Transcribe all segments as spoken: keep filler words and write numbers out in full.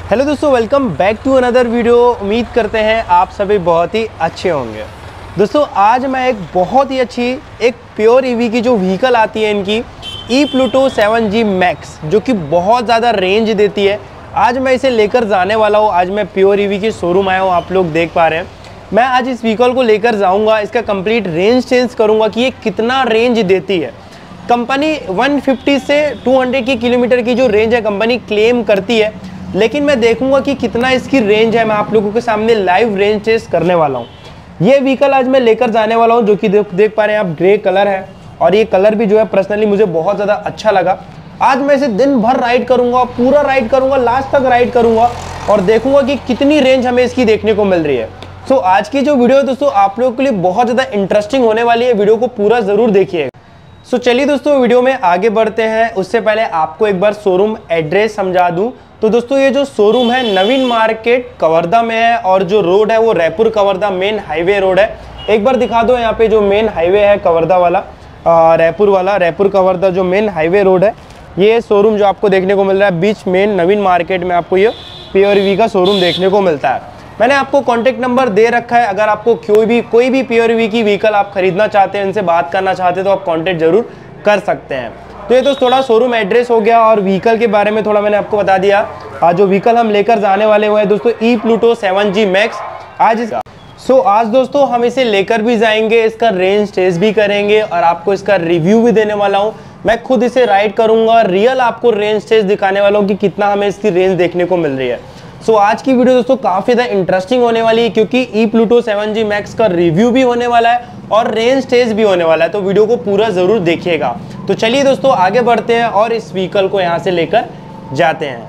Hello दोस्तों, welcome back to another video. उम्मीद करते हैं आप सभी बहुत ही अच्छे होंगे। दोस्तों आज मैं एक बहुत ही अच्छी एक प्योर ईवी की जो व्हीकल आती है इनकी E Pluto seven G max, जो कि बहुत ज़्यादा रेंज देती है, आज मैं इसे लेकर जाने वाला हूँ। आज मैं प्योर ईवी की शोरूम आया हूँ, आप लोग देख पा रहे हैं। मैं आज इस व्हीकल को लेकर जाऊँगा, इसका कंप्लीट रेंज चेंज करूँगा कि ये कितना रेंज देती है। कंपनी एक सौ पचास से दो सौ की किलोमीटर की जो रेंज है कंपनी क्लेम करती है, लेकिन मैं देखूंगा कि कितना इसकी रेंज है। मैं आप लोगों के सामने लाइव रेंज टेस्ट करने वाला हूँ। ये व्हीकल आज मैं लेकर जाने वाला हूँ, जो कि देख देख पा रहे हैं आप, ग्रे कलर है और ये कलर भी जो है पर्सनली मुझे बहुत ज़्यादा अच्छा लगा। आज मैं इसे दिन भर राइड करूँगा, पूरा राइड करूँगा, लास्ट तक राइड करूँगा और देखूंगा कि कितनी रेंज हमें इसकी देखने को मिल रही है। सो so, आज की जो वीडियो है दोस्तों आप लोगों के लिए बहुत ज़्यादा इंटरेस्टिंग होने वाली है, वीडियो को पूरा ज़रूर देखिएगा। सो so, चलिए दोस्तों वीडियो में आगे बढ़ते हैं। उससे पहले आपको एक बार शोरूम एड्रेस समझा दूं। तो दोस्तों ये जो शोरूम है नवीन मार्केट कवर्धा में है और जो रोड है वो Raipur Kawardha main highway road है। एक बार दिखा दो यहाँ पे जो मेन हाईवे है कवर्धा वाला, रायपुर वाला, रायपुर कवर्धा जो मेन हाईवे रोड है, ये शोरूम जो आपको देखने को मिल रहा है बीच मेन नवीन मार्केट में, आपको ये प्योर ईवी का शोरूम देखने को मिलता है। मैंने आपको कॉन्टैक्ट नंबर दे रखा है, अगर आपको कोई भी कोई भी प्योर ईवी की व्हीकल आप खरीदना चाहते हैं, इनसे बात करना चाहते हैं तो आप कॉन्टैक्ट जरूर कर सकते हैं। तो ये तो थोड़ा शोरूम एड्रेस हो गया और व्हीकल के बारे में थोड़ा मैंने आपको बता दिया। आज जो व्हीकल हम लेकर जाने वाले हुए हैं दोस्तों E Pluto seven G max आज इसका सो so, आज दोस्तों हम इसे लेकर भी जाएंगे, इसका रेंज टेस्ट भी करेंगे और आपको इसका रिव्यू भी देने वाला हूँ। मैं खुद इसे राइड करूंगा, रियल आपको रेंज टेस्ट दिखाने वाला हूँ कि कितना हमें इसकी रेंज देखने को मिल रही है। सो so, आज की वीडियो दोस्तों काफ़ी ज़्यादा इंटरेस्टिंग होने वाली है, क्योंकि E Pluto seven G max का रिव्यू भी होने वाला है और रेंज टेस्ट भी होने वाला है, तो वीडियो को पूरा ज़रूर देखिएगा। तो चलिए दोस्तों आगे बढ़ते हैं और इस व्हीकल को यहाँ से लेकर जाते हैं।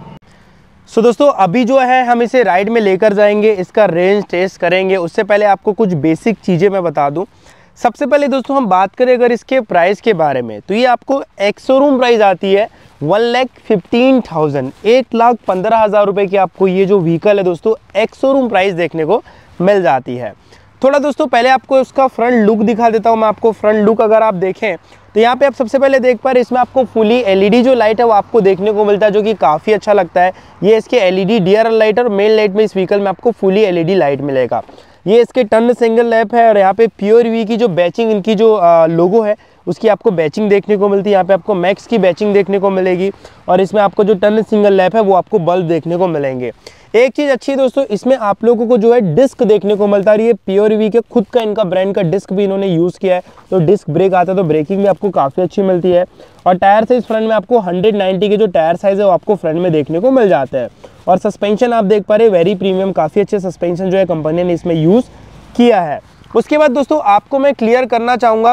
सो so, दोस्तों अभी जो है हम इसे राइड में लेकर जाएंगे, इसका रेंज टेस्ट करेंगे। उससे पहले आपको कुछ बेसिक चीज़ें मैं बता दूँ। सबसे पहले दोस्तों हम बात करें अगर इसके प्राइस के बारे में, तो ये आपको एक शोरूम प्राइस आती है वन लैख फिफ्टीन थाउजेंड एक लाख पंद्रह हज़ार रुपये की आपको ये जो व्हीकल है दोस्तों एक शोरूम प्राइस देखने को मिल जाती है। थोड़ा दोस्तों पहले आपको उसका फ्रंट लुक दिखा देता हूँ मैं आपको। फ्रंट लुक अगर आप देखें तो यहाँ पे आप सबसे पहले देख पा रहे हैं, इसमें आपको फुली एलईडी जो लाइट है वो आपको देखने को मिलता है, जो कि काफ़ी अच्छा लगता है। ये इसके एलईडी डीआरएल लाइट और मेन लाइट में इस व्हीकल में आपको फुली एलईडी लाइट मिलेगा। ये इसके टर्न सिंगल लैप है और यहाँ पे प्योर ईवी की जो बैचिंग इनकी जो आ, लोगो है उसकी आपको बैचिंग देखने को मिलती है। यहाँ पे आपको मैक्स की बैचिंग देखने को मिलेगी और इसमें आपको जो टर्न सिंगल लैप है वो आपको बल्ब देखने को मिलेंगे। एक चीज़ अच्छी है दोस्तों, इसमें आप लोगों को जो है डिस्क देखने को मिलता है। ये प्योर ईवी के खुद का इनका ब्रांड का डिस्क भी इन्होंने यूज़ किया है, तो डिस्क ब्रेक आता है तो ब्रेकिंग भी आपको काफ़ी अच्छी मिलती है। और टायर साइज फ्रंट में आपको हंड्रेड नाइन्टी के जो टायर साइज है वो आपको फ्रंट में देखने को मिल जाता है। और सस्पेंशन आप देख पा रहे हैं वेरी प्रीमियम, काफ़ी अच्छे सस्पेंशन जो है कंपनी ने इसमें यूज़ किया है। उसके बाद दोस्तों आपको मैं क्लियर करना चाहूँगा,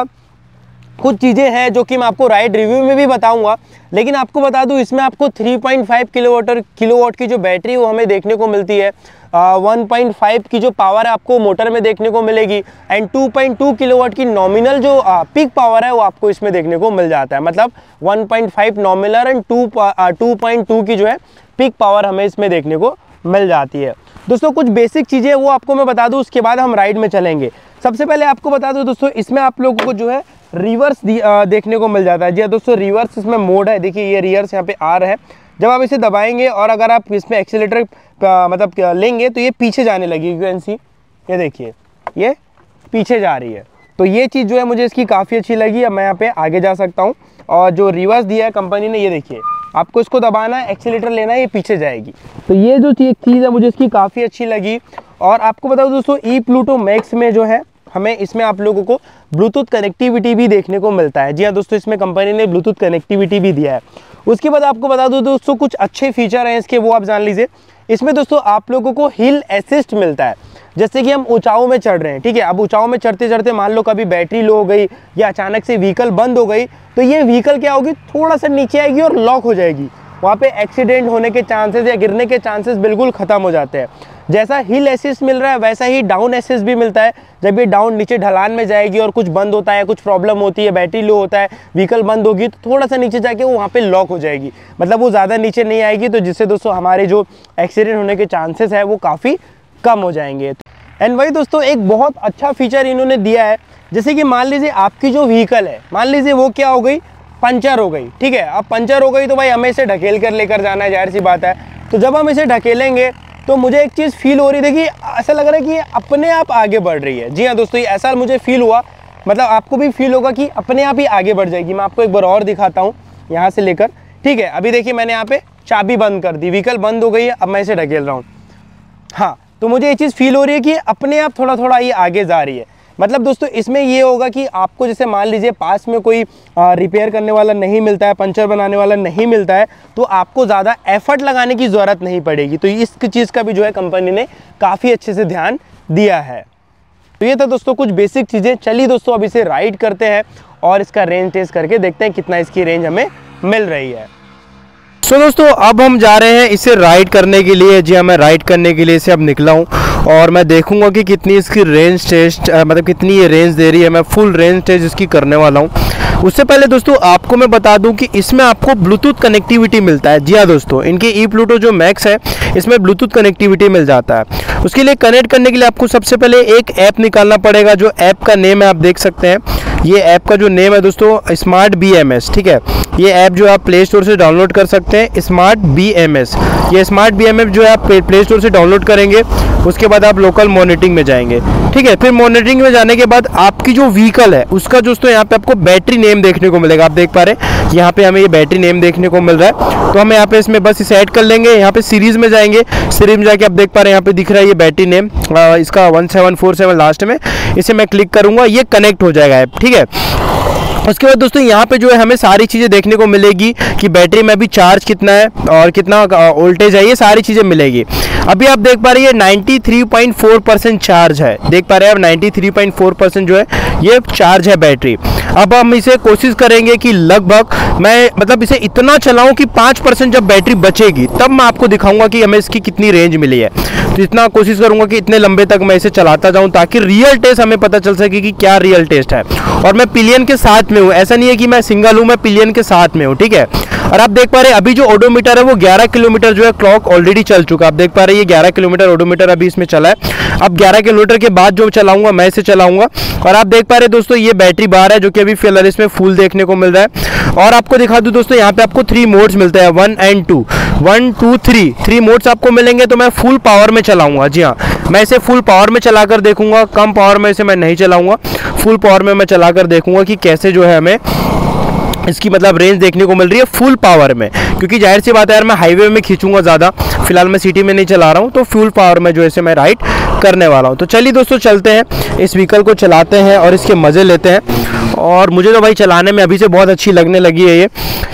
कुछ चीज़ें हैं जो कि मैं आपको राइड रिव्यू में भी बताऊंगा, लेकिन आपको बता दूं इसमें आपको three point five kilowatt kilowatt की जो बैटरी वो हमें देखने को मिलती है। वन पॉइंट फाइव की जो पावर है आपको मोटर में देखने को मिलेगी and two point two kilowatt की नॉमिनल जो पिक पावर है वो आपको इसमें देखने को मिल जाता है। मतलब one point five nominal and two two point two की जो है पिक पावर हमें इसमें देखने को मिल जाती है। दोस्तों कुछ बेसिक चीज़ें वो आपको मैं बता दूं, उसके बाद हम राइड में चलेंगे। सबसे पहले आपको बता दूं दोस्तों इसमें आप लोगों को जो है रिवर्स देखने को मिल जाता है। जी दोस्तों रिवर्स इसमें मोड है, देखिए ये रिवर्स यहाँ पे आ रहा है। जब आप इसे दबाएंगे और अगर आप इसमें एक्सीलेटर मतलब लेंगे तो ये पीछे जाने लगेगी। यू कैन सी, ये देखिए ये पीछे जा रही है, तो ये चीज़ जो है मुझे इसकी काफ़ी अच्छी लगी। अब मैं यहाँ पे आगे जा सकता हूँ और जो रिवर्स दिया है कंपनी ने, ये देखिए आपको इसको दबाना है, एक्सीलेटर लेना है, ये पीछे जाएगी। तो ये जो चीज़ है मुझे इसकी काफ़ी अच्छी लगी। और आपको बताओ दोस्तों ई प्लूटो मैक्स में जो है हमें इसमें आप लोगों को ब्लूटूथ कनेक्टिविटी भी देखने को मिलता है। जी हाँ दोस्तों इसमें कंपनी ने ब्लूटूथ कनेक्टिविटी भी दिया है। उसके बाद आपको बता दूं दोस्तों कुछ अच्छे फीचर हैं इसके, वो आप जान लीजिए। इसमें दोस्तों आप लोगों को हिल असिस्ट मिलता है, जैसे कि हम ऊंचाइयों में चढ़ रहे हैं, ठीक है। अब ऊंचाइयों में चढ़ते चढ़ते मान लो कभी बैटरी लो हो गई या अचानक से व्हीकल बंद हो गई, तो ये व्हीकल क्या होगी, थोड़ा सा नीचे आएगी और लॉक हो जाएगी। वहाँ पे एक्सीडेंट होने के चांसेस या गिरने के चांसेस बिल्कुल ख़त्म हो जाते हैं। जैसा हिल असिस्ट मिल रहा है वैसा ही डाउन असिस्ट भी मिलता है। जब ये डाउन नीचे ढलान में जाएगी और कुछ बंद होता है, कुछ प्रॉब्लम होती है, बैटरी लो होता है, व्हीकल बंद होगी, तो थोड़ा सा नीचे जाके वो वहाँ पे लॉक हो जाएगी। मतलब वो ज़्यादा नीचे नहीं आएगी, तो जिससे दोस्तों हमारे जो एक्सीडेंट होने के चांसेस है वो काफ़ी कम हो जाएंगे। एंड वही दोस्तों एक बहुत अच्छा फीचर इन्होंने दिया है, जैसे कि मान लीजिए आपकी जो व्हीकल है, मान लीजिए वो क्या हो गई, पंचर हो गई, ठीक है। अब पंचर हो गई तो भाई हमें इसे ढकेल कर लेकर जाना है, जाहिर सी बात है। तो जब हम इसे ढकेलेंगे तो मुझे एक चीज़ फील हो रही थी कि ऐसा लग रहा है कि ये अपने आप आगे बढ़ रही है। जी हाँ दोस्तों, ये ऐसा मुझे फील हुआ, मतलब आपको भी फील होगा कि अपने आप ही आगे बढ़ जाएगी। मैं आपको एक बार और दिखाता हूँ यहाँ से लेकर, ठीक है। अभी देखिए मैंने यहाँ पे चाबी बंद कर दी, व्हीकल बंद हो गई है, अब मैं इसे ढकेल रहा हूँ। हाँ, तो मुझे ये चीज़ फील हो रही है कि अपने आप थोड़ा थोड़ा ये आगे जा रही है। मतलब दोस्तों इसमें ये होगा कि आपको जैसे मान लीजिए पास में कोई रिपेयर करने वाला नहीं मिलता है, पंचर बनाने वाला नहीं मिलता है, तो आपको ज़्यादा एफर्ट लगाने की ज़रूरत नहीं पड़ेगी। तो इस चीज़ का भी जो है कंपनी ने काफ़ी अच्छे से ध्यान दिया है। तो ये था दोस्तों कुछ बेसिक चीज़ें। चलिए दोस्तों अब इसे राइड करते हैं और इसका रेंज टेस्ट करके देखते हैं कितना इसकी रेंज हमें मिल रही है। सो so, दोस्तों अब हम जा रहे हैं इसे राइड करने के लिए। जी हाँ, मैं राइड करने के लिए इसे अब निकला हूँ और मैं देखूंगा कि कितनी इसकी रेंज टेस्ट मतलब कितनी ये रेंज दे रही है। मैं फुल रेंज टेस्ट इसकी करने वाला हूँ। उससे पहले दोस्तों आपको मैं बता दूं कि इसमें आपको ब्लूटूथ कनेक्टिविटी मिलता है। जी हाँ दोस्तों, इनके ई प्लूटो जो मैक्स है इसमें ब्लूटूथ कनेक्टिविटी मिल जाता है। उसके लिए कनेक्ट करने के लिए आपको सबसे पहले एक ऐप निकालना पड़ेगा। जो ऐप का नेम है आप देख सकते हैं, ये ऐप का जो नेम है दोस्तों स्मार्ट बी एम एस, ठीक है। ये ऐप जो आप प्ले स्टोर से डाउनलोड कर सकते हैं, स्मार्ट बी एम एस। ये स्मार्ट बी एम एस जो है आप प्ले स्टोर से डाउनलोड करेंगे, उसके बाद आप लोकल मॉनिटरिंग में जाएंगे, ठीक है। फिर मॉनिटरिंग में जाने के बाद आपकी जो व्हीकल है उसका दोस्तों यहाँ पे आपको बैटरी नेम देखने को मिलेगा। आप देख पा रहे हैं यहाँ पे हमें ये बैटरी नेम देखने को मिल रहा है। तो हम यहाँ पे इसमें बस इसे ऐड कर लेंगे। यहाँ पे सीरीज में जाएंगे, सीरीज में जाके आप देख पा रहे हैं यहाँ पे दिख रहा है ये बैटरी नेम, इसका one seven four seven last में। इसे मैं क्लिक करूँगा, ये कनेक्ट हो जाएगा ऐप, ठीक है। उसके बाद दोस्तों यहाँ पे जो है हमें सारी चीज़ें देखने को मिलेगी कि बैटरी में अभी चार्ज कितना है और कितना वोल्टेज है, ये सारी चीज़ें मिलेगी। अभी आप देख पा रहे हैं तिरानवे पॉइंट चार परसेंट चार्ज है, देख पा रहे हैं आप तिरानवे पॉइंट चार परसेंट जो है ये चार्ज है बैटरी। अब हम इसे कोशिश करेंगे कि लगभग मैं मतलब इसे इतना चलाऊं कि पाँच परसेंट जब बैटरी बचेगी तब मैं आपको दिखाऊंगा कि हमें इसकी कितनी रेंज मिली है। तो इतना कोशिश करूंगा कि इतने लंबे तक मैं इसे चलाता जाऊं ताकि रियल टेस्ट हमें पता चल सके कि क्या रियल टेस्ट है। और मैं पिलियन के साथ में हूँ, ऐसा नहीं है कि मैं सिंगल हूँ, मैं पिलियन के साथ में हूँ, ठीक है। और आप देख पा रहे हैं अभी जो ओडोमीटर है वो ग्यारह किलोमीटर जो है क्लॉक ऑलरेडी चल चुका है। आप देख पा रहे हैं ये ग्यारह किलोमीटर ओडोमीटर अभी इसमें चला है। अब ग्यारह किलोमीटर के बाद जो चलाऊंगा मैं इसे चलाऊंगा। और आप देख पा रहे हैं दोस्तों ये बैटरी बार है जो कि अभी फिलहाल इसमें फुल देखने को मिल रहा है। और आपको दिखा दूं दोस्तों यहाँ पे आपको थ्री मोड्स मिलते हैं, one and two, one two three three modes आपको मिलेंगे। तो मैं फुल पावर में चलाऊंगा। जी हाँ, मैं इसे फुल पावर में चलाकर देखूंगा, कम पावर में इसे मैं नहीं चलाऊंगा, फुल पावर में मैं चलाकर देखूंगा कि कैसे जो है हमें इसकी मतलब रेंज देखने को मिल रही है फुल पावर में। क्योंकि जाहिर सी बात है यार मैं हाईवे में खींचूंगा ज़्यादा, फिलहाल मैं सिटी में नहीं चला रहा हूँ, तो फुल पावर में जो है इसे मैं राइड करने वाला हूँ। तो चलिए दोस्तों चलते हैं, इस व्हीकल को चलाते हैं और इसके मज़े लेते हैं। और मुझे तो भाई चलाने में अभी से बहुत अच्छी लगने लगी है ये,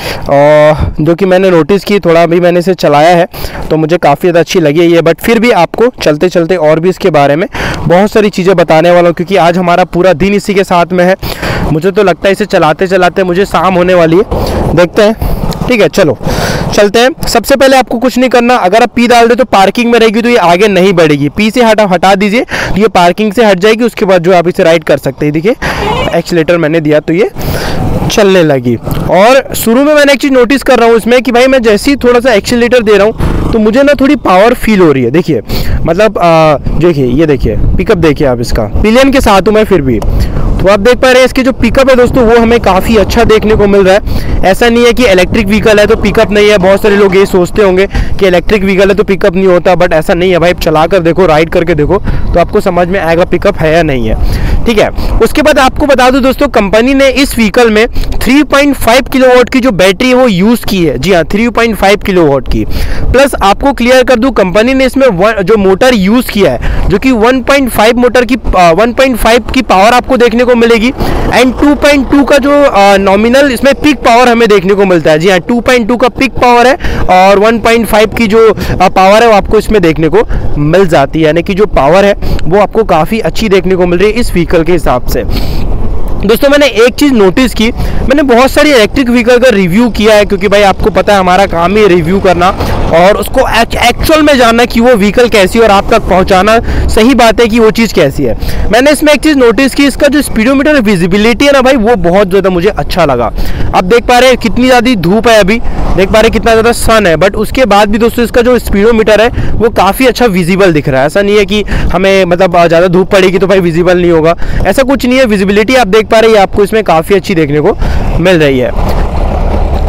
और जो कि मैंने नोटिस की, थोड़ा अभी मैंने इसे चलाया है तो मुझे काफ़ी ज़्यादा अच्छी लगी है ये। बट फिर भी आपको चलते चलते और भी इसके बारे में बहुत सारी चीज़ें बताने वाला हूँ, क्योंकि आज हमारा पूरा दिन इसी के साथ में है। मुझे तो लगता है इसे चलाते चलाते मुझे शाम होने वाली है, देखते हैं, ठीक है। चलो चलते हैं। सबसे पहले आपको कुछ नहीं करना, अगर आप पी डाल दे तो पार्किंग में रहेगी तो ये आगे नहीं बढ़ेगी। पी से हटा हटा दीजिए तो ये पार्किंग से हट जाएगी, उसके बाद जो आप इसे राइड कर सकते हैं। देखिए एक्सीलेटर मैंने दिया तो ये चलने लगी। और शुरू में मैंने एक चीज़ नोटिस कर रहा हूँ इसमें कि भाई मैं जैसे ही थोड़ा सा एक्सीलेटर दे रहा हूँ तो मुझे ना थोड़ी पावर फील हो रही है। देखिए मतलब देखिए ये देखिए पिकअप देखिए आप, इसका पिलियन के साथ हूँ मैं फिर भी। तो आप देख पा रहे हैं इसकी जो पिकअप है दोस्तों वो हमें काफ़ी अच्छा देखने को मिल रहा है। ऐसा नहीं है कि इलेक्ट्रिक व्हीकल है तो पिकअप नहीं है। बहुत सारे लोग ये सोचते होंगे कि इलेक्ट्रिक व्हीकल है तो पिकअप नहीं होता, बट ऐसा नहीं है भाई। चला कर देखो, राइड करके देखो तो आपको समझ में आएगा पिकअप है या नहीं है, ठीक है। उसके बाद आपको बता दूं दोस्तों कंपनी ने इस व्हीकल में थ्री पॉइंट फाइव किलोवाट की जो बैटरी है वो यूज़ की है। जी हाँ, थ्री पॉइंट फाइव किलोवाट की। प्लस आपको क्लियर कर दूं कंपनी ने इसमें जो मोटर यूज़ किया है जो कि वन पॉइंट फाइव मोटर की वन पॉइंट फाइव की पावर आपको देखने को मिलेगी। एंड टू पॉइंट टू का जो नॉमिनल इसमें पिक पावर हमें देखने को मिलता है। जी हाँ, टू पॉइंट टू का पिक पावर है और वन पॉइंट फाइव की जो पावर है वो आपको इसमें देखने को मिल जाती है। यानी कि जो पावर है वो आपको काफ़ी अच्छी देखने को मिल रही है इस व्हीकल के हिसाब से। दोस्तों मैंने एक चीज़ नोटिस की, मैंने बहुत सारी इलेक्ट्रिक व्हीकल का रिव्यू किया है, क्योंकि भाई आपको पता है हमारा काम ही रिव्यू करना और उसको एक्चुअल में जानना कि वो व्हीकल कैसी है और आप तक पहुंचाना सही बात है कि वो चीज़ कैसी है। मैंने इसमें एक चीज़ नोटिस की, इसका जो स्पीडोमीटर विजिबिलिटी है ना भाई वो बहुत ज़्यादा मुझे अच्छा लगा। आप देख पा रहे हैं कितनी ज़्यादा धूप है, अभी देख पा रहे हैं कितना ज़्यादा सन है, बट उसके बाद भी दोस्तों इसका जो स्पीडोमीटर है वो काफ़ी अच्छा विजिबल दिख रहा है। ऐसा नहीं है कि हमें मतलब ज़्यादा धूप पड़ेगी तो भाई विजिबल नहीं होगा, ऐसा कुछ नहीं है। विजिबिलिटी आप देख पा रहे हैं आपको इसमें काफ़ी अच्छी देखने को मिल रही है।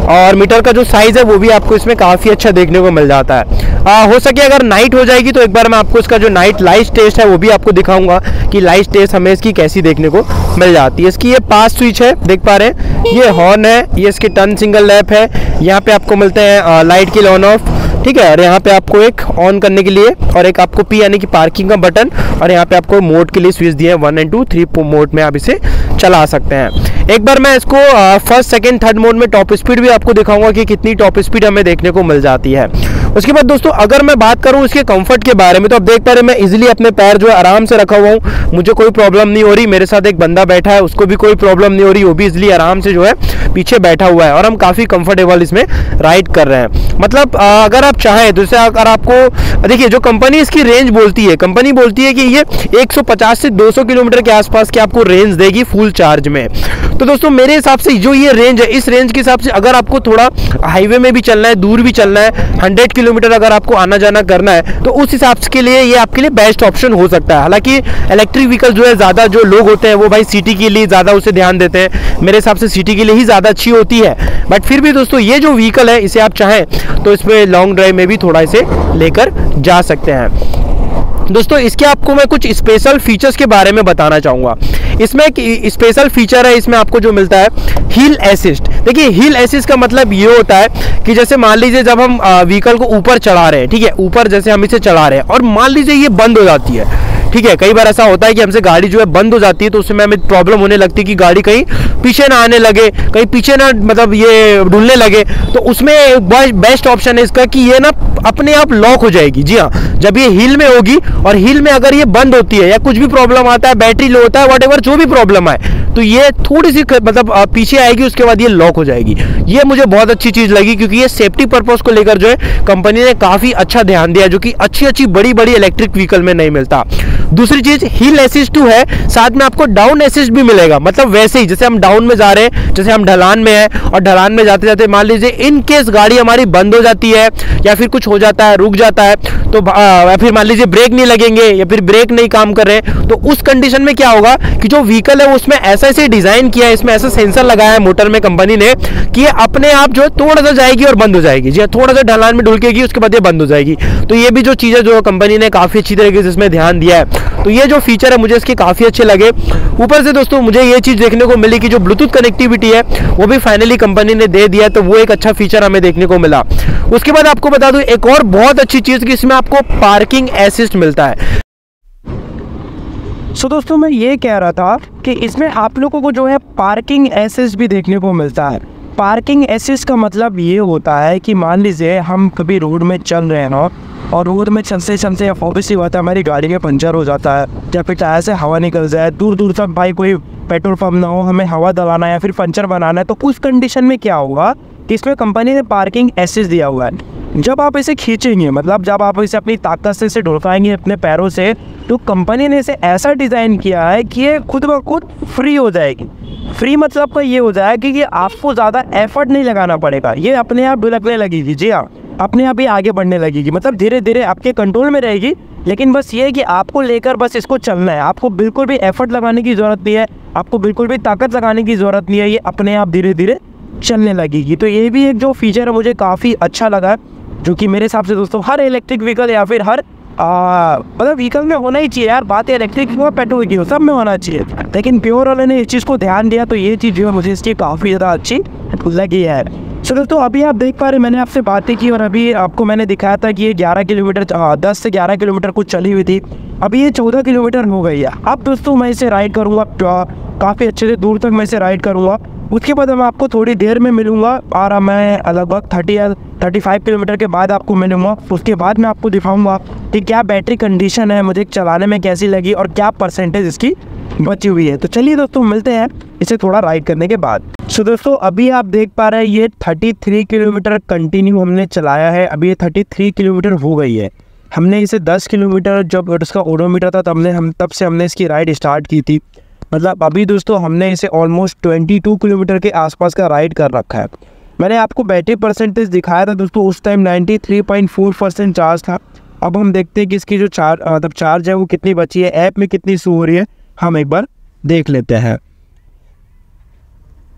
और मीटर का जो साइज़ है वो भी आपको इसमें काफ़ी अच्छा देखने को मिल जाता है। आ, हो सके अगर नाइट हो जाएगी तो एक बार मैं आपको इसका जो नाइट लाइट टेस्ट है वो भी आपको दिखाऊंगा कि लाइट टेस्ट हमें इसकी कैसी देखने को मिल जाती है। इसकी ये पास स्विच है, देख पा रहे हैं, ये हॉर्न है, ये इसकी टर्न सिंगल लैप है, यहाँ पे आपको मिलते हैं लाइट की ऑन ऑफ, ठीक है। और यहाँ पे आपको एक ऑन करने के लिए और एक आपको पी यानी कि पार्किंग का बटन, और यहाँ पे आपको मोड के लिए स्विच दिए हैं, one and two three mode में आप इसे चला सकते हैं। एक बार मैं इसको फर्स्ट सेकंड थर्ड मोड में टॉप स्पीड भी आपको दिखाऊंगा कि कितनी टॉप स्पीड हमें देखने को मिल जाती है। उसके बाद दोस्तों अगर मैं बात करूं इसके कंफर्ट के बारे में, तो आप देख पा रहे हैं मैं इजीली अपने पैर जो है आराम से रखा हुआ हूं, मुझे कोई प्रॉब्लम नहीं हो रही। मेरे साथ एक बंदा बैठा है, उसको भी कोई प्रॉब्लम नहीं हो रही, वो भी इजीली आराम से जो है पीछे बैठा हुआ है और हम काफ़ी कंफर्टेबल इसमें राइड कर रहे हैं। मतलब अगर आप चाहें तो इसे अगर आपको देखिए जो कंपनी इसकी रेंज बोलती है, कंपनी बोलती है कि ये एक सौ पचास से दो सौ किलोमीटर के आसपास की आपको रेंज देगी फुल चार्ज में। तो दोस्तों मेरे हिसाब से जो ये रेंज है, इस रेंज के हिसाब से अगर आपको थोड़ा हाईवे में भी चलना है, दूर भी चलना है, हंड्रेड किलोमीटर अगर आपको आना जाना करना है, तो उस हिसाब के लिए ये आपके लिए बेस्ट ऑप्शन हो सकता है। हालांकि इलेक्ट्रिक व्हीकल जो है ज़्यादा जो लोग होते हैं वो भाई सिटी के लिए ज़्यादा उसे ध्यान देते हैं, मेरे हिसाब से सिटी के लिए ही ज़्यादा अच्छी होती है। बट फिर भी दोस्तों ये जो व्हीकल है इसे आप चाहें तो इसमें लॉन्ग ड्राइव में भी थोड़ा इसे लेकर जा सकते हैं। दोस्तों इसके आपको मैं कुछ स्पेशल फीचर्स के बारे में बताना चाहूँगा। इसमें एक स्पेशल फीचर है, इसमें आपको जो मिलता है हिल असिस्ट। देखिए हिल असिस्ट का मतलब ये होता है कि जैसे मान लीजिए जब हम व्हीकल को ऊपर चढ़ा रहे हैं, ठीक है, ऊपर जैसे हम इसे चढ़ा रहे हैं और मान लीजिए ये बंद हो जाती है, ठीक है, कई बार ऐसा होता है कि हमसे गाड़ी जो है बंद हो जाती है तो उसमें हमें प्रॉब्लम होने लगती है कि गाड़ी कहीं पीछे ना आने लगे, कहीं पीछे ना मतलब ये ढूंढने लगे। तो उसमें बेस्ट ऑप्शन है इसका कि ये ना अपने आप लॉक हो जाएगी। जी हाँ, जब ये हिल में होगी और हिल में अगर ये बंद होती है या कुछ भी प्रॉब्लम आता है, बैटरी लो होता है, व्हाटएवर जो भी प्रॉब्लम आए, तो ये थोड़ी सी मतलब पीछे आएगी, उसके बाद ये लॉक हो जाएगी। ये मुझे बहुत अच्छी चीज़ लगी क्योंकि ये सेफ्टी पर्पस को लेकर जो है कंपनी ने काफ़ी अच्छा ध्यान दिया, जो कि अच्छी अच्छी बड़ी बड़ी इलेक्ट्रिक व्हीकल में नहीं मिलता। दूसरी चीज़ हिल असिस्ट टू है, साथ में आपको डाउन असिस्ट भी मिलेगा। मतलब वैसे ही जैसे हम डाउन में जा रहे हैं, जैसे हम ढलान में हैं और ढलान में जाते जाते मान लीजिए इन केस गाड़ी हमारी बंद हो जाती है या फिर कुछ हो जाता है, रुक जाता है, तो या फिर मान लीजिए ब्रेक नहीं लगेंगे या फिर ब्रेक नहीं काम कर रहे, तो उस कंडीशन में क्या होगा कि जो व्हीकल है उसमें ऐसा ऐसे डिज़ाइन किया है, इसमें ऐसा सेंसर लगाया है मोटर में कंपनी ने कि ये अपने आप जो है थोड़ा सा जाएगी और बंद हो जाएगी। जी थोड़ा सा ढलान में ढुलकेगी, उसके बाद ये बंद हो जाएगी। तो ये भी जो चीज़ें जो कंपनी ने काफ़ी अच्छी तरीके से इसमें ध्यान दिया है, तो ये जो फीचर है मुझे इसके काफ़ी अच्छे लगे। ऊपर से दोस्तों मुझे ये चीज़ देखने को मिली कि जो ब्लूटूथ कनेक्टिविटी है वो भी फाइनली कंपनी ने दे दिया, तो वो एक अच्छा फीचर हमें देखने को मिला। उसके बाद आपको बता दूं एक और बहुत अच्छी चीज़ कि इसमें आपको पार्किंग असिस्ट मिलता है। सो so, दोस्तों मैं ये कह रहा था कि इसमें आप लोगों को जो है पार्किंग असिस्ट भी देखने को मिलता है। पार्किंग असिस्ट का मतलब ये होता है कि मान लीजिए हम कभी रोड में चल रहे हैं ना, और रोड में चलते चलते ऑब्वियसली बात है हमारी गाड़ी में पंचर हो जाता है या फिर टायर से हवा निकल जाए, दूर दूर तक भाई कोई पेट्रोल पंप ना हो, हमें हवा दलाना है या फिर पंचर बनाना है, तो उस कंडीशन में क्या होगा कि इसमें कंपनी ने पार्किंग असिस्ट दिया हुआ है। जब आप इसे खींचेंगे, मतलब जब आप इसे अपनी ताकत से इसे ढुलकाएंगे अपने पैरों से, तो कंपनी ने इसे ऐसा डिज़ाइन किया है कि ये खुद ब खुद फ्री हो जाएगी। फ्री मतलब का ये हो जाएगा कि आपको ज़्यादा एफर्ट नहीं लगाना पड़ेगा, ये अपने आप ढुलकने लगेगी। जी हाँ, अपने आप ही आगे बढ़ने लगेगी, मतलब धीरे धीरे आपके कंट्रोल में रहेगी। लेकिन बस ये है कि आपको लेकर बस इसको चलना है, आपको बिल्कुल भी एफर्ट लगाने की ज़रूरत नहीं है, आपको बिल्कुल भी ताकत लगाने की ज़रूरत नहीं है, ये अपने आप धीरे धीरे चलने लगेगी। तो ये भी एक जो फीचर है मुझे काफ़ी अच्छा लगा, जो कि मेरे हिसाब से दोस्तों हर इलेक्ट्रिक व्हीकल या फिर हर मतलब व्हीकल में होना ही चाहिए यार। बात है इलेक्ट्रिक की हो पेट्रोल की हो, सब में होना चाहिए। लेकिन प्योर वाले ने इस चीज़ को ध्यान दिया, तो ये चीज़ जो है मुझे इसकी काफ़ी ज़्यादा अच्छी लगी है। सो दोस्तों अभी आप देख पा रहे, मैंने आपसे बातें की और अभी आपको मैंने दिखाया था कि ये ग्यारह किलोमीटर दस से ग्यारह किलोमीटर कुछ चली हुई थी, अभी ये चौदह किलोमीटर हो गई है। अब दोस्तों मैं इसे राइड करूँगा, काफ़ी अच्छे से दूर तक मैं इसे राइड करूँगा। उसके बाद मैं आपको थोड़ी देर में मिलूँगा और मैं लगभग थर्टी या थर्टी फाइव किलोमीटर के बाद आपको मिलूँगा। उसके बाद मैं आपको दिखाऊँगा कि क्या बैटरी कंडीशन है, मुझे चलाने में कैसी लगी और क्या परसेंटेज इसकी बची हुई है। तो चलिए दोस्तों मिलते हैं इसे थोड़ा राइड करने के बाद। सो so, दोस्तों अभी आप देख पा रहे हैं ये तैंतीस किलोमीटर कंटिन्यू हमने चलाया है। अभी ये तैंतीस किलोमीटर हो गई है। हमने इसे दस किलोमीटर जब उसका ओडोमीटर था तब हमने हम तब से हमने इसकी राइड स्टार्ट की थी। मतलब अभी दोस्तों हमने इसे ऑलमोस्ट बाईस किलोमीटर के आसपास का राइड कर रखा है। मैंने आपको बैटरी परसेंटेज दिखाया था दोस्तों, उस टाइम तिरानवे पॉइंट चार परसेंट चार्ज था। अब हम देखते हैं कि इसकी जो चार्ज मतलब चार्ज है वो कितनी बची है, ऐप में कितनी शो हो रही है, हम एक बार देख लेते हैं।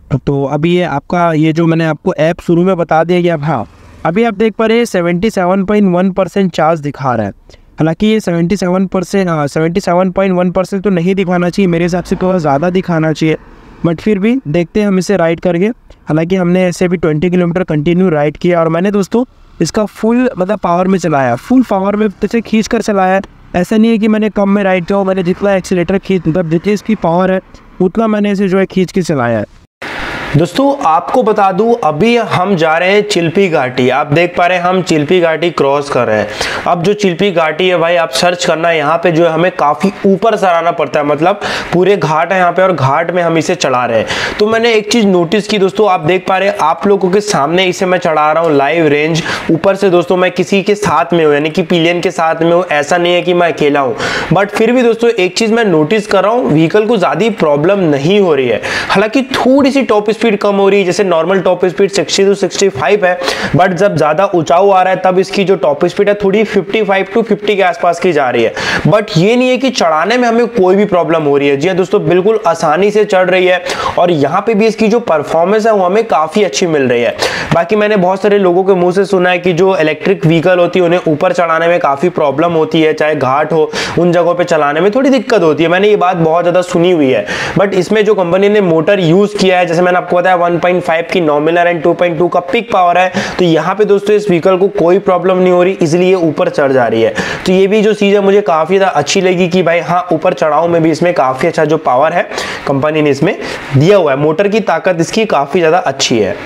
तो अभी ये आपका ये जो मैंने आपको ऐप शुरू में बता दिया कि अब हाँ अभी आप देख पा रहे हैं seventy seven point one percent charge दिखा रहा है। हालांकि ये seventy seven percent seventy seven point one percent तो नहीं दिखाना चाहिए, मेरे हिसाब से थोड़ा ज़्यादा दिखाना चाहिए, बट फिर भी देखते हैं हम इसे राइड करके। हालांकि हमने ऐसे भी ट्वेंटी किलोमीटर कंटिन्यू राइड किया और मैंने दोस्तों इसका फुल मतलब पावर में चलाया, फुल पावर में जैसे खींच कर चलाया। ऐसा नहीं है कि मैंने कम में राइड किया, मैंने जितना एक्सीलेटर खींच मतलब जितनी इसकी पावर है उतना मैंने इसे जो है खींच के चलाया है। दोस्तों आपको बता दूं अभी हम जा रहे हैं चिल्पी घाटी। आप देख पा रहे हैं हम चिल्पी घाटी क्रॉस कर रहे हैं। अब जो चिल्पी घाटी है भाई आप सर्च करना, यहाँ पे जो है हमें काफ़ी ऊपर से आना पड़ता है, मतलब पूरे घाट है यहाँ पे और घाट में हम इसे चढ़ा रहे हैं। तो मैंने एक चीज़ नोटिस की दोस्तों, आप देख पा रहे हैं आप लोगों के सामने इसे मैं चढ़ा रहा हूँ लाइव रेंज ऊपर से। दोस्तों मैं किसी के साथ में हूँ, यानी कि पिलियन के साथ में हूँ, ऐसा नहीं है कि मैं अकेला हूँ। बट फिर भी दोस्तों एक चीज़ मैं नोटिस कर रहा हूँ, व्हीकल को ज़्यादा प्रॉब्लम नहीं हो रही है। हालांकि थोड़ी सी टॉप स्पीड कम हो रही है, जैसे normal top speed sixty two sixty five है, बट जब ज्यादा ऊंचाऊ आ रहा है तब इसकी जो टॉप स्पीड है थोड़ी फिफ्टी फाइव टू फिफ्टी के आसपास की जा रही है। बट ये नहीं है कि चढ़ाने में हमें कोई भी प्रॉब्लम हो रही है। जी दोस्तों बिल्कुल आसानी से चढ़ रही है और यहाँ पे भी इसकी जो परफॉर्मेंस है वो हमें काफी अच्छी मिल रही है। बाकी मैंने बहुत सारे लोगों के मुंह से सुना है कि जो इलेक्ट्रिक व्हीकल होती है उन्हें ऊपर चढ़ाने में काफी प्रॉब्लम होती है, चाहे घाट हो उन जगहों पे चलाने में थोड़ी दिक्कत होती है। मैंने ये बात बहुत ज्यादा सुनी हुई है। बट इसमें जो कंपनी ने मोटर यूज किया है, जैसे मैंने आपको बताया वन पॉइंट फाइव की nominal and two point two का पिक पावर है, तो यहाँ पे दोस्तों इस व्हीकल को कोई प्रॉब्लम नहीं हो रही, इसलिए ये ऊपर चढ़ जा रही है। तो ये भी जो चीज है मुझे काफी ज्यादा अच्छी लगी कि भाई हाँ ऊपर चढ़ाव में भी इसमें काफी अच्छा जो पावर है कंपनी ने इसमें दिया हुआ है, मोटर की ताकत इसकी काफी ज्यादा अच्छी है।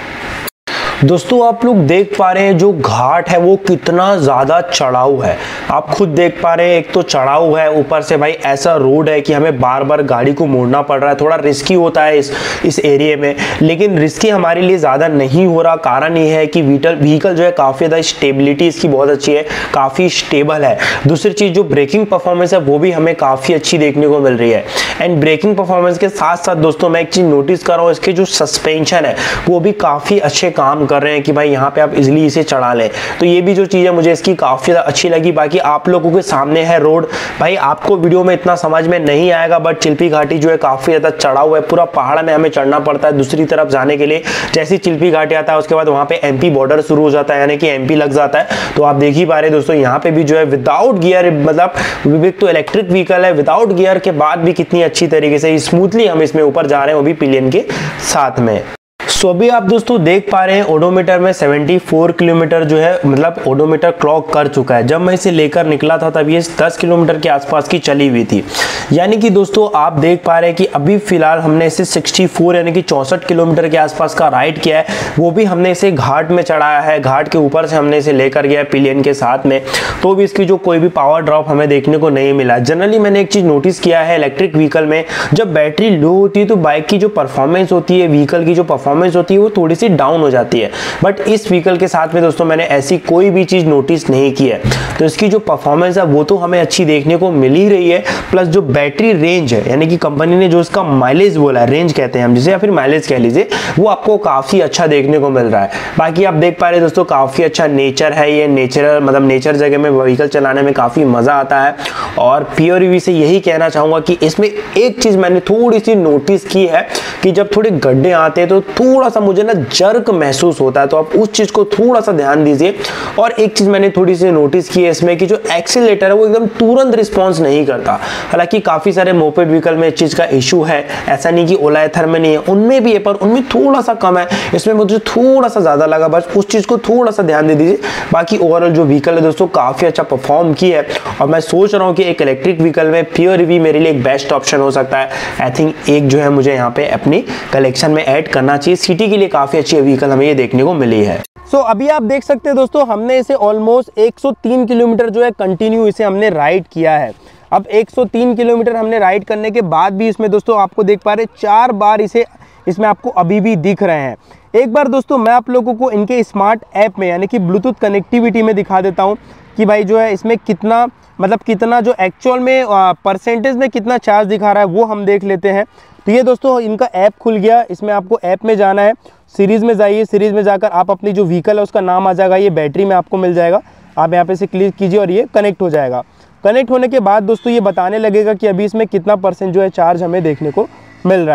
दोस्तों आप लोग देख पा रहे हैं जो घाट है वो कितना ज़्यादा चढ़ाऊ है, आप खुद देख पा रहे हैं। एक तो चढ़ाऊ है, ऊपर से भाई ऐसा रोड है कि हमें बार बार गाड़ी को मोड़ना पड़ रहा है, थोड़ा रिस्की होता है इस इस एरिया में, लेकिन रिस्की हमारे लिए ज़्यादा नहीं हो रहा। कारण ये है कि व्हीकल व्हीकल जो है काफ़ी ज़्यादा स्टेबिलिटी इसकी बहुत अच्छी है, काफ़ी स्टेबल है। दूसरी चीज़ जो ब्रेकिंग परफॉर्मेंस है वो भी हमें काफ़ी अच्छी देखने को मिल रही है। एंड ब्रेकिंग परफॉर्मेंस के साथ साथ दोस्तों मैं एक चीज़ नोटिस कर रहा हूँ, इसके जो सस्पेंशन है वो भी काफ़ी अच्छे काम कर रहे हैं कि भाई यहाँ पे आप इजीली इसे चढ़ा लें। तो ये भी जो चीज़ है मुझे इसकी काफ़ी ज़्यादा अच्छी लगी। बाकी आप लोगों के सामने है रोड, भाई आपको वीडियो में इतना समझ में नहीं आएगा, बट चिल्पी घाटी जो है काफ़ी ज़्यादा चढ़ा हुआ है, पूरा पहाड़ में हमें चढ़ना पड़ता है दूसरी तरफ जाने के लिए। जैसे चिल्पी घाटी आता है उसके बाद वहाँ पे एमपी बॉर्डर शुरू हो जाता है, यानी कि एमपी लग जाता है। तो आप देख ही पा रहे दोस्तों यहाँ पे भी जो है विदाउट गियर, मतलब एक तो इलेक्ट्रिक व्हीकल है, विदाउट गियर के बाद भी कितनी अच्छी तरीके से स्मूथली हम इसमें ऊपर जा रहे हैं, वो भी पिलियन के साथ में। सो so, अभी आप दोस्तों देख पा रहे हैं ओडोमीटर में चौहत्तर किलोमीटर जो है मतलब ओडोमीटर क्लॉक कर चुका है। जब मैं इसे लेकर निकला था तब ये दस किलोमीटर के आसपास की चली हुई थी। यानी कि दोस्तों आप देख पा रहे हैं कि अभी फिलहाल हमने इसे चौंसठ यानी कि चौंसठ किलोमीटर के आसपास का राइड किया है, वो भी हमने इसे घाट में चढ़ाया है, घाट के ऊपर से हमने इसे लेकर गया पिलियन के साथ में, तो भी इसकी जो कोई भी पावर ड्रॉप हमें देखने को नहीं मिला। जनरली मैंने एक चीज़ नोटिस किया है इलेक्ट्रिक व्हीकल में, जब बैटरी लो होती है तो बाइक की जो परफॉर्मेंस होती है, व्हीकल की जो परफॉर्मेंस होती है वो थोड़ी सी डाउन हो जाती है। बट इस व्हीकल के साथ में दोस्तों मैंने ऐसी कोई भी चीज़ नोटिस नहीं की है। तो इसकी जो परफॉर्मेंस है वो तो हमें अच्छी देखने को मिल ही रही है, प्लस जो बैटरी रेंज है, यानी कि कंपनी ने जो इसका माइलेज बोला है, रेंज कहते हैं हम जिसे, या फिर माइलेज कह लीजिए, वो आपको काफ़ी अच्छा देखने को मिल रहा है। बाकी आप देख पा रहे हैं दोस्तों काफ़ी अच्छा नेचर है, ये नेचर मतलब नेचर जगह में व्हीकल चलाने में काफ़ी मज़ा आता है। और प्योर ईवी से यही कहना चाहूँगा कि इसमें एक चीज़ मैंने थोड़ी सी नोटिस की है कि जब थोड़े गड्ढे आते हैं तो थोड़ा सा मुझे ना जर्क महसूस होता है, तो आप उस चीज़ को थोड़ा सा ध्यान दीजिए। और एक चीज़ मैंने थोड़ी सी नोटिस की है इसमें कि जो एक्सीलेटर है वो एकदम तुरंत रिस्पॉन्स नहीं करता। हालांकि काफ़ी सारे मोपेड व्हीकल में इस चीज़ का इशू है, ऐसा नहीं कि ओला एथर में नहीं है, उनमें भी है, पर उनमें थोड़ा सा कम है, इसमें मुझे थोड़ा सा ज़्यादा लगा। बस उस चीज़ को थोड़ा सा ध्यान दे दीजिए। बाकी ओवरऑल जो व्हीकल है दोस्तों काफ़ी अच्छा परफॉर्म की है, और मैं सोच रहा हूँ कि एक इलेक्ट्रिक व्हीकल में प्योर ईवी मेरे लिए एक बेस्ट ऑप्शन हो सकता है। आई थिंक एक जो है मुझे यहाँ पे अपनी कलेक्शन में ऐड करना चाहिए। सिटी के लिए काफ़ी अच्छी व्हीकल हमें ये देखने को मिली है। सो so, अभी आप देख सकते हैं दोस्तों हमने इसे ऑलमोस्ट एक सौ तीन किलोमीटर जो है कंटिन्यू इसे हमने राइड किया है। अब एक सौ तीन किलोमीटर हमने राइड करने के बाद भी इसमें दोस्तों आपको देख पा रहे चार बार इसे इसमें आपको अभी भी दिख रहे हैं। एक बार दोस्तों मैं आप लोगों को इनके स्मार्ट ऐप में यानी कि ब्लूटूथ कनेक्टिविटी में दिखा देता हूँ कि भाई जो है इसमें कितना मतलब कितना जो एक्चुअल में परसेंटेज में कितना चार्ज दिखा रहा है वो हम देख लेते हैं। तो ये दोस्तों इनका ऐप खुल गया, इसमें आपको ऐप में जाना है, सीरीज़ में जाइए, सीरीज़ में जाकर आप अपनी जो व्हीकल है उसका नाम आ जाएगा, ये बैटरी में आपको मिल जाएगा, आप यहाँ पे से क्लिक कीजिए और ये कनेक्ट हो जाएगा। कनेक्ट होने के बाद दोस्तों ये बताने लगेगा कि अभी इसमें कितना परसेंट जो है चार्ज हमें देखने को मिल रहा है।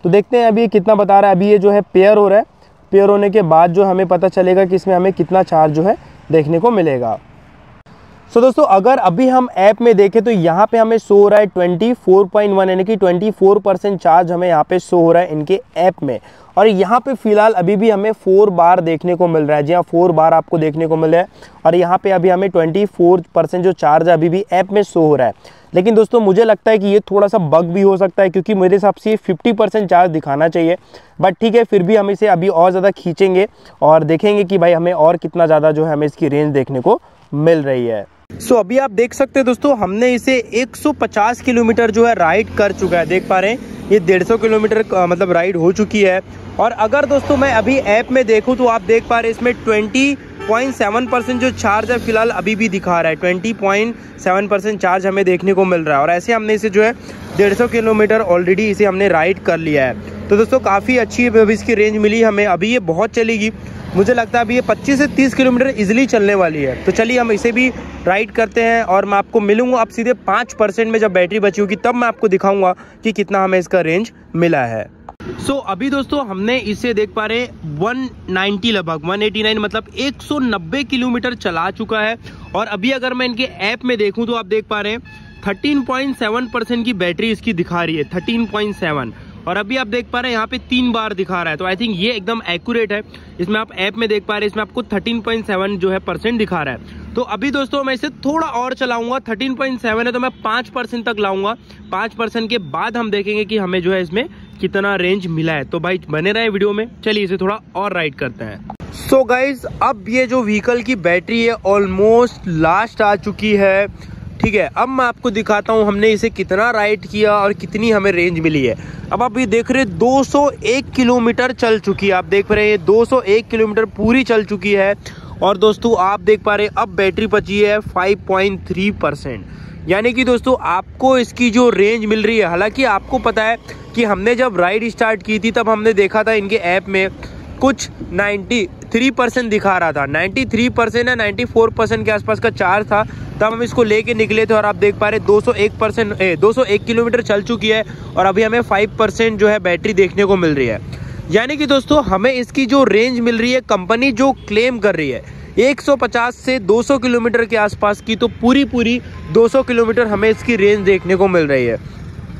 तो देखते हैं अभी ये कितना बता रहा है। अभी ये जो है पेयर हो रहा है, पेयर होने के बाद जो हमें पता चलेगा कि इसमें हमें कितना चार्ज जो है देखने को मिलेगा। सो so, दोस्तों अगर अभी हम ऐप में देखें तो यहाँ पे हमें शो हो रहा है ट्वेंटी फोर पॉइंट वन यानी कि ट्वेंटी फोर परसेंट चार्ज हमें यहाँ पे शो हो रहा है इनके ऐप में। और यहाँ पे फिलहाल अभी भी हमें फोर बार देखने को मिल रहा है। जी हाँ, फोर बार आपको देखने को मिल रहा है। और यहाँ पे अभी हमें ट्वेंटी फोर परसेंट जो चार्ज है अभी भी ऐप में शो हो रहा है। लेकिन दोस्तों मुझे लगता है कि ये थोड़ा सा बग भी हो सकता है, क्योंकि मेरे हिसाब से ये फिफ्टी परसेंट चार्ज दिखाना चाहिए। बट ठीक है, फिर भी हम इसे अभी और ज़्यादा खींचेंगे और देखेंगे कि भाई हमें और कितना ज़्यादा जो है हमें इसकी रेंज देखने को मिल रही है। सो so, अभी आप देख सकते हैं दोस्तों, हमने इसे एक सौ पचास किलोमीटर जो है राइड कर चुका है। देख पा रहे हैं ये डेढ़ सौ किलोमीटर मतलब राइड हो चुकी है। और अगर दोस्तों मैं अभी ऐप में देखूं तो आप देख पा रहे हैं इसमें ट्वेंटी पॉइंट सेवन परसेंट जो चार्ज है फिलहाल अभी भी दिखा रहा है। Twenty point seven percent charge हमें देखने को मिल रहा है। और ऐसे हमने इसे जो है डेढ़ सौ किलोमीटर ऑलरेडी इसे हमने राइड कर लिया है। तो दोस्तों काफ़ी अच्छी इसकी रेंज मिली हमें। अभी ये बहुत चलेगी, मुझे लगता है अभी ये पच्चीस से तीस किलोमीटर इजीली चलने वाली है। तो चलिए हम इसे भी राइड करते हैं और मैं आपको मिलूंगा अब सीधे पाँच परसेंट में, जब बैटरी बची होगी तब मैं आपको दिखाऊंगा कि कितना हमें इसका रेंज मिला है। सो so, अभी दोस्तों हमने इसे देख पा रहे वन नाइंटी लगभग वन एटी नाइन मतलब एक सौ नब्बे किलोमीटर चला चुका है। और अभी अगर मैं इनके ऐप में देखूं तो आप देख पा रहे हैं थर्टीन पॉइंट सेवन परसेंट की बैटरी इसकी दिखा रही है, थर्टीन पॉइंट सेवन। और अभी आप देख पा रहे हैं यहाँ पे तीन बार दिखा रहा है। तो आई थिंक ये एकदम एक्यूरेट है। इसमें आप ऐप में देख पा रहे हैं इसमें आपको थर्टीन पॉइंट सेवन जो है परसेंट दिखा रहा है। तो अभी दोस्तों मैं इसे थोड़ा और चलाऊंगा, थर्टीन पॉइंट सेवन है तो मैं पाँच परसेंट तक लाऊंगा। पाँच परसेंट के बाद हम देखेंगे कि हमें जो है इसमें कितना रेंज मिला है। तो भाई बने रहे वीडियो में, चलिए इसे थोड़ा और राइड करते हैं। सो गाइज अब ये जो व्हीकल की बैटरी है ऑलमोस्ट लास्ट आ चुकी है। ठीक है, अब मैं आपको दिखाता हूँ हमने इसे कितना राइड किया और कितनी हमें रेंज मिली है। अब आप ये देख रहे हैं दो सौ एक किलोमीटर चल चुकी है। आप देख रहे हैं ये दो सौ एक किलोमीटर पूरी चल चुकी है। और दोस्तों आप देख पा रहे हैं अब बैटरी बची है फाइव पॉइंट थ्री परसेंट, यानी कि दोस्तों आपको इसकी जो रेंज मिल रही है, हालांकि आपको पता है कि हमने जब राइड स्टार्ट की थी तब हमने देखा था इनके ऐप में कुछ तिरानवे परसेंट दिखा रहा था, तिरानवे परसेंट या चौरानवे परसेंट के आसपास का चार्ज था। तब हम इसको लेके निकले थे और आप देख पा रहे दो सौ एक परसेंट दो सौ एक किलोमीटर चल चुकी है और अभी हमें पाँच परसेंट जो है बैटरी देखने को मिल रही है। यानी कि दोस्तों हमें इसकी जो रेंज मिल रही है, कंपनी जो क्लेम कर रही है एक सौ पचास से दो सौ किलोमीटर के आसपास की, तो पूरी पूरी दो सौ किलोमीटर हमें इसकी रेंज देखने को मिल रही है।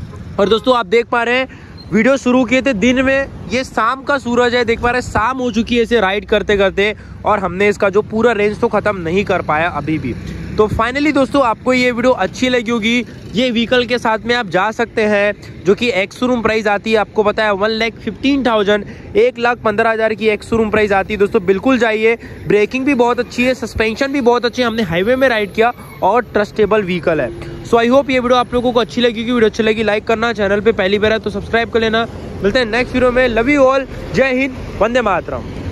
और दोस्तों आप देख पा रहे हैं वीडियो शुरू किए थे दिन में, ये शाम का सूरज है, देख पा रहे हैं शाम हो चुकी है इसे राइड करते करते, और हमने इसका जो पूरा रेंज तो खत्म नहीं कर पाया अभी भी। तो फाइनली दोस्तों आपको ये वीडियो अच्छी लगी होगी। ये व्हीकल के साथ में आप जा सकते हैं, जो कि एक्स शोरूम प्राइस आती है, आपको पता है वन लैख फिफ्टीन थाउजेंड एक लाख पंद्रह हज़ार की एक्स शोरूम प्राइस आती है। दोस्तों बिल्कुल जाइए, ब्रेकिंग भी बहुत अच्छी है, सस्पेंशन भी बहुत अच्छी है, हमने हाईवे में राइड किया और ट्रस्टेबल व्हीकल है। सो आई होप ये वीडियो आप लोगों को अच्छी लगी। वीडियो अच्छी लगी लाइक करना, चैनल पे पहली बार है तो सब्सक्राइब कर लेना। मिलते हैं नेक्स्ट वीडियो में। लव यू ऑल, जय हिंद, वंदे मातरम।